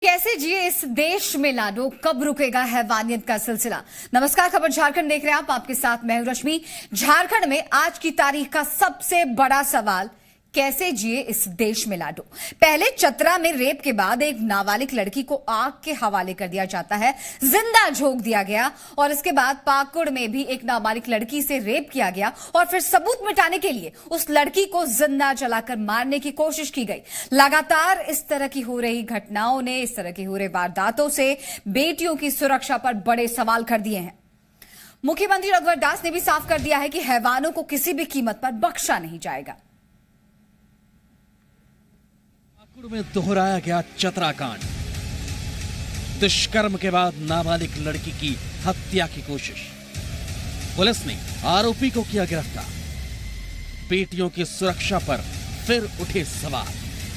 कैसे जिए इस देश में लाडो, कब रुकेगा हैवानियत का सिलसिला। नमस्कार, खबर झारखंड देख रहे हैं आप। आपके साथ मैं हूं रश्मि। झारखंड में आज की तारीख का सबसे बड़ा सवाल, कैसे जिए इस देश में लाडो। पहले चतरा में रेप के बाद एक नाबालिग लड़की को आग के हवाले कर दिया जाता है, जिंदा झोंक दिया गया, और इसके बाद पाकुड़ में भी एक नाबालिग लड़की से रेप किया गया और फिर सबूत मिटाने के लिए उस लड़की को जिंदा जलाकर मारने की कोशिश की गई। लगातार इस तरह की हो रही घटनाओं ने, इस तरह की हो रही वारदातों से बेटियों की सुरक्षा पर बड़े सवाल कर दिए हैं। मुख्यमंत्री रघुवर दास ने भी साफ कर दिया है कि हैवानों को किसी भी कीमत पर बख्शा नहीं जाएगा। में दोहराया गया चतरा कांड। दुष्कर्म के बाद नाबालिग लड़की की हत्या की कोशिश। पुलिस ने आरोपी को किया गिरफ्तार। बेटियों की सुरक्षा पर फिर उठे सवाल।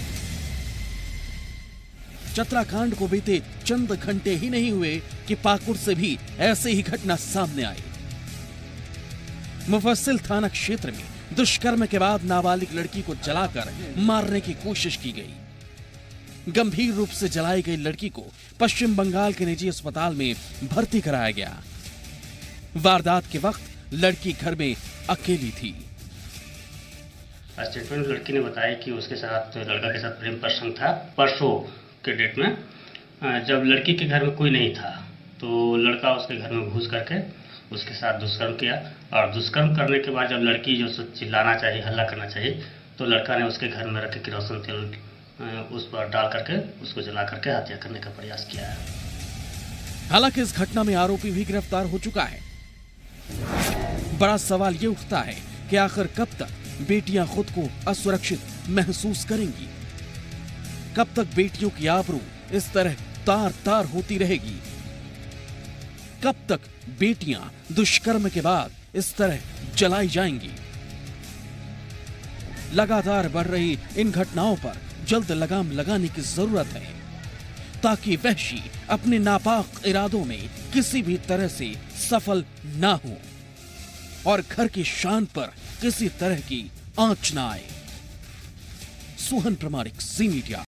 चतरा कांड को बीते चंद घंटे ही नहीं हुए कि पाकुड़ से भी ऐसे ही घटना सामने आई। मुफस्सिल थाना क्षेत्र में दुष्कर्म के बाद नाबालिग लड़की को जलाकर मारने की कोशिश की गई। गंभीर रूप से जलाई गई लड़की को पश्चिम बंगाल के निजी अस्पताल में भर्ती कराया गया। वारदात के वक्त लड़की घर में अकेली थी। स्टेटमेंट लड़की ने बताया कि उसके साथ लड़का के साथ प्रेम प्रसंग था परसों के डेट में, जब लड़की के घर में कोई नहीं था तो लड़का उसके घर में घुस करके उसके साथ दुष्कर्म किया। और दुष्कर्म करने के बाद जब लड़की जो चिल्लाना चाहिए, हल्ला करना चाहिए, तो लड़का ने उसके घर में रखे किरोसिन तेल उस पर डाल करके उसको जला करके हत्या करने का प्रयास किया है। हालांकि इस घटना में आरोपी भी गिरफ्तार हो चुका है। बड़ा सवाल ये उठता है कि आखिर कब तक बेटियां खुद को असुरक्षित महसूस करेंगी? कब तक बेटियों की आबरू इस तरह तार तार होती रहेगी? कब तक बेटियां दुष्कर्म के बाद इस तरह जलाई जाएंगी? लगातार बढ़ रही इन घटनाओं पर जल्द लगाम लगाने की जरूरत है, ताकि वहशी अपने नापाक इरादों में किसी भी तरह से सफल ना हो और घर की शान पर किसी तरह की आंच ना आए। सुहन प्रमाणिक, ज़ी मीडिया।